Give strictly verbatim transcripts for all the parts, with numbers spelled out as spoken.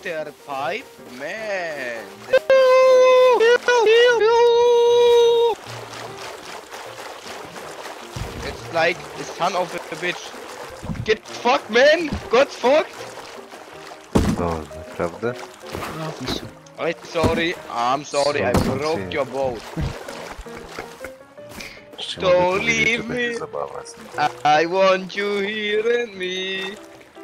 water pipe, man. It's like the son of a bitch. Get fucked, man. Got fucked. No, naprawdę? No, pisze. I'm sorry. I'm sorry. I broke your boat. Don't leave me. I want you here and me.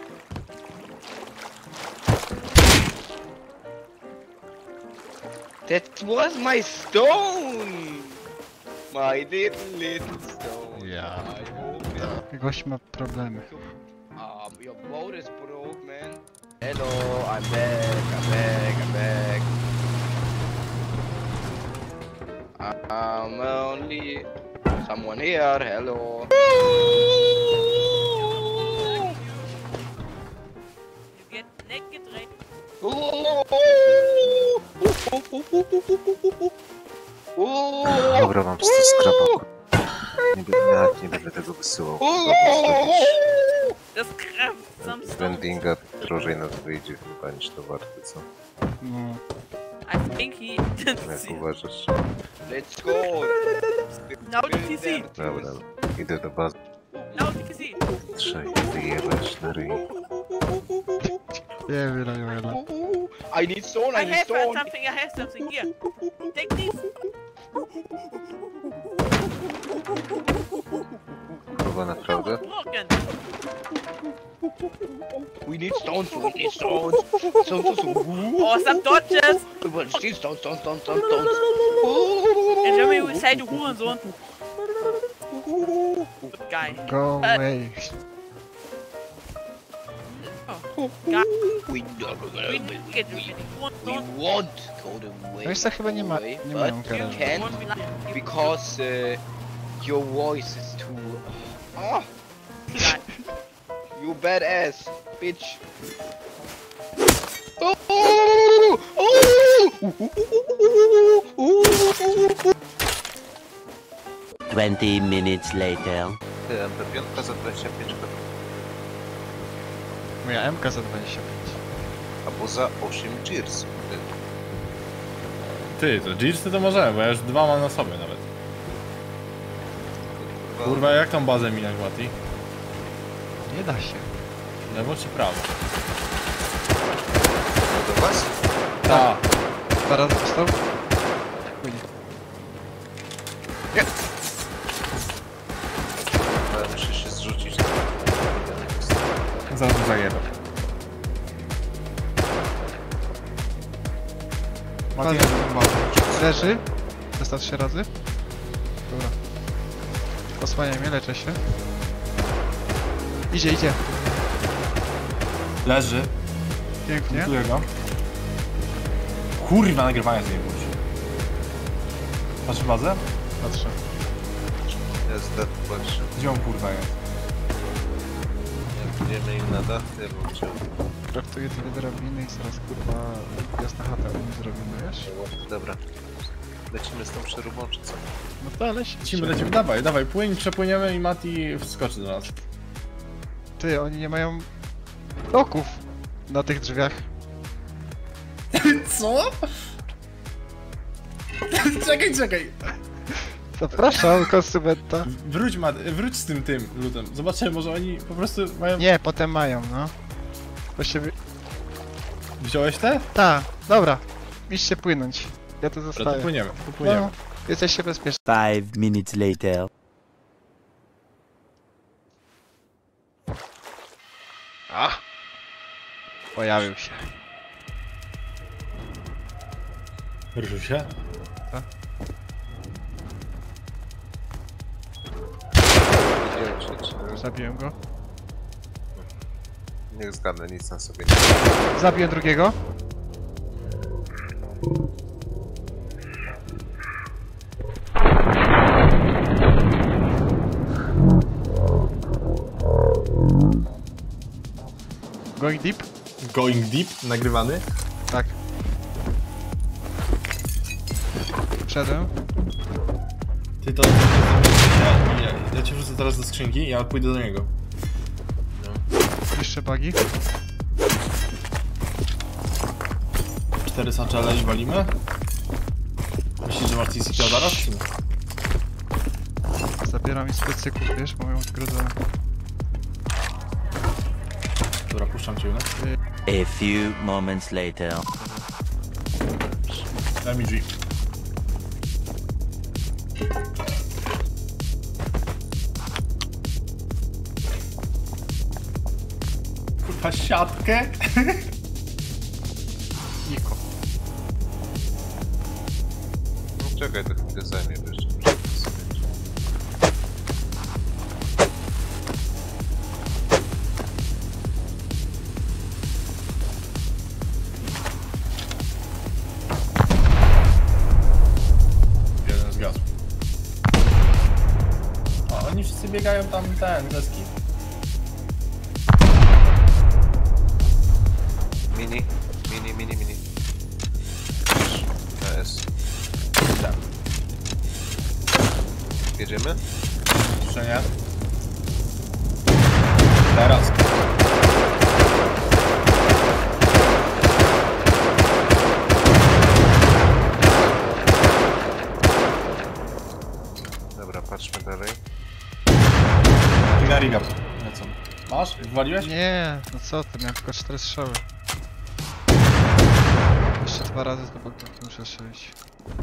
That was my stone. My little little stone. Ja. I hope it- Gość ma problemy. Um, your boat is broke, man. Hello, I'm back. I'm back. I'm back. I'm only someone here. Hello. You get naked right. Dobra, mam sto skrapów. Nie, nie, nie będę tego wysyłał. Das Kraft sam stone. Vendinga drożej nas wyjdzie chyba niż to warte, co? No. I think he didn't Jak see. uważasz? Let's go. Now the P C. Dobra, idę do bazy. Now the P C. Trzeba wyjebać na ryj. Nie wiele, nie wiele. I need stone. I I need have stone. something. I have something here. Take this. Chyba That naprawdę? was broken. We need stones. We need stones. Stones. Stones. Oh, some dodges. Stones. Stones. Stones. Stones. Stones. In Germany we say du Hurensohn. Good guy. Go Uh, away. Oh, guy. We don't. We get We Hurensohn. won't go the way. Wiesz co, chyba nie ma, way, nie but mają you garażu. can't Won't be like because uh, your voice is too. Oh, guy. you badass bitch. Oh, oh, oh. Twenty minutes later. Ty, M P pięć za dwadzieścia pięć godzin. Moja M K za dwadzieścia pięć. Albo za osiem Gears. Ty, to Gearsy to możemy, bo ja już dwa mam na sobie nawet. Kurwa, Kurwa, jak tą bazę minąć, Mati? Nie da się. Lewo czy prawo? do was? Ta. Dwa razy wstał? Chuj. Ale musisz się zrzucić na Zaraz to zajebę. Mati, leży? Przestaw się razy? Dobra. Osłaniaj mnie, leczę się. Idzie, idzie. Leży. Pięknie. Montuję go. Kurwa, nagrywanie z niej włączy. Patrz bazę? Patrzę. Jest dead, patrzę. Gdzie on kurwa jest? Jak wiemy im na dach, to ja bym chciał. Kraftuję dwie drabiny i zaraz kurwa jasna chata u mnie zrobimy, wiesz? Dobra. Lecimy z tą przeróbą, czy co? No to ale się... Lecimy, lecimy, dawaj, dawaj, płyń, przepłyniemy i Mati wskoczy do nas. Ty, oni nie mają bloków na tych drzwiach. Co? Czekaj, czekaj. Zapraszam, konsumenta. Wróć, Mat, wróć z tym tym lutem. Zobaczymy, może oni po prostu mają... Nie, potem mają, no. Właściwie... Wziąłeś te? Ta, dobra. Idźcie płynąć. Ja tu Dobra, to zostaję. płyniemy, to płyniemy. No, jesteście bezpieczni. Five minutes later. A! Pojawił się. Ruszył się? Widziałem cię, czy... Zabiłem go. Niech zgadnę, nic na sobie nie... Zabiłem drugiego. Going deep? Going deep, nagrywany? Tak. Wszedłem. Ty to... Ja, ja, ja cię wrzucę teraz do skrzynki i ja pójdę do niego. Jeszcze bugi. cztery saczele i walimy? Myślisz, że masz T C K zaraz, czy nie? Zabieram mi specyków, wiesz, bo mają zgrodzone. Dobra, puszczam cię, no. A few moments later. Daj mi drzwi. Kurwa, siatkę? Niko. No czekaj, to chwilę zajmie, wiesz. Jeden zgasł. A oni wszyscy biegają tam ten, deski. Mini, mini, mini, mini. Na S. Tak. Jedziemy? Jeszcze nie. Teraz. Dobra, patrzmy dalej. I na riga lecą. Masz? Wywaliłeś? Nie, no co ty, miałem tylko cztery strzały. Jeszcze dwa razy to bo muszę strzelić.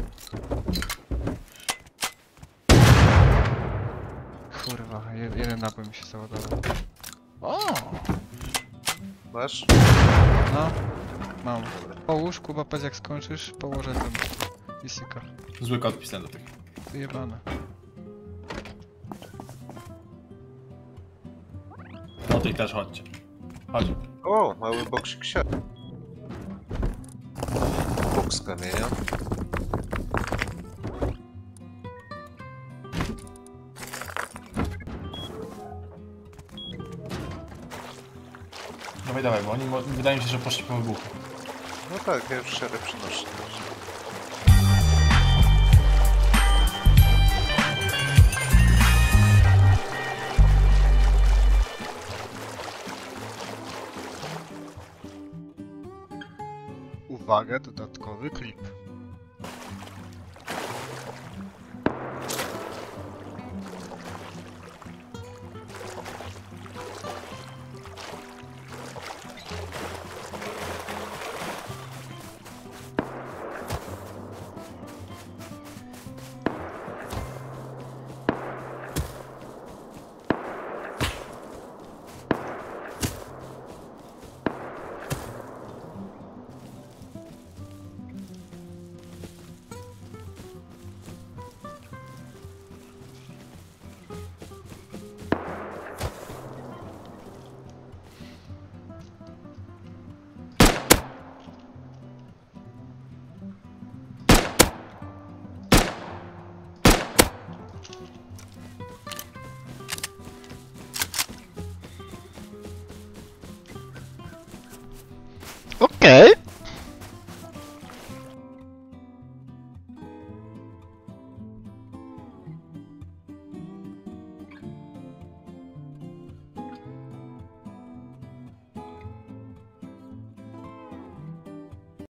Kurwa, jed jeden nabój mi się załadował. O! Masz? No, mam. Połóż, Kuba, powiedz jak skończysz, położę ten Isyka. Zły kod pisałem do tych. Wyjebane. No to i też chodźcie. Chodź. O, mały boksik siat. Boks kamienia. Dawaj, dawaj, bo oni mo- wydaje mi się, że poszli po wybuchu. No tak, ja już szereg przynoszę. Uwaga, dodatkowy klip.